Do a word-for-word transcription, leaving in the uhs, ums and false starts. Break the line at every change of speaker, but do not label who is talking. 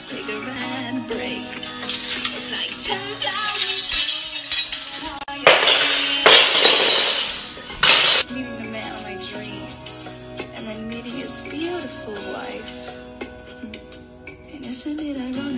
cigarette break. It's like ten thousand meeting the man of my dreams, and then meeting his beautiful wife. And isn't it ironic?